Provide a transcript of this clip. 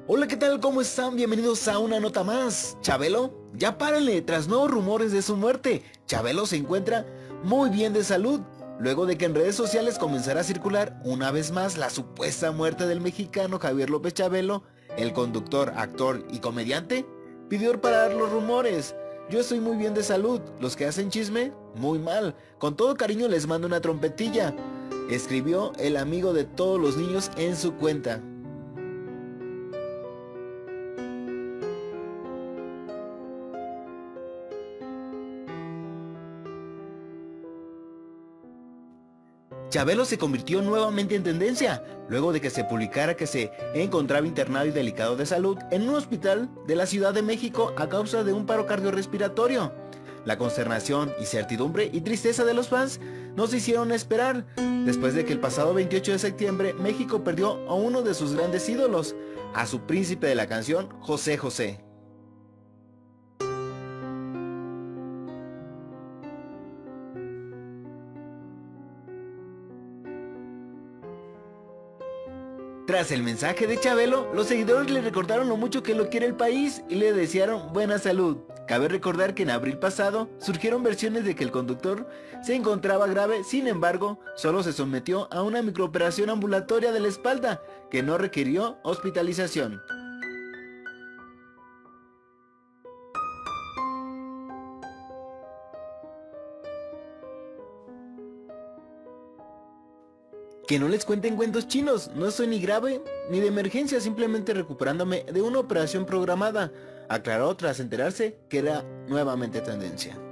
Hola, ¿qué tal? ¿Cómo están? Bienvenidos a una nota más. Chabelo, ya párenle, tras nuevos rumores de su muerte. Chabelo se encuentra muy bien de salud, luego de que en redes sociales comenzara a circular una vez más la supuesta muerte del mexicano Javier López Chabelo. El conductor, actor y comediante pidió parar los rumores. Yo estoy muy bien de salud, los que hacen chisme, muy mal. Con todo cariño les mando una trompetilla, escribió el amigo de todos los niños en su cuenta. Chabelo se convirtió nuevamente en tendencia, luego de que se publicara que se encontraba internado y delicado de salud en un hospital de la Ciudad de México a causa de un paro cardiorrespiratorio. La consternación, incertidumbre y tristeza de los fans no se hicieron esperar, después de que el pasado 28 de septiembre México perdió a uno de sus grandes ídolos, a su príncipe de la canción, José José. Tras el mensaje de Chabelo, los seguidores le recordaron lo mucho que lo quiere el país y le desearon buena salud. Cabe recordar que en abril pasado surgieron versiones de que el conductor se encontraba grave, sin embargo, solo se sometió a una microoperación ambulatoria de la espalda, que no requirió hospitalización. Que no les cuenten cuentos chinos, no estoy ni grave ni de emergencia, simplemente recuperándome de una operación programada, aclaró tras enterarse que era nuevamente tendencia.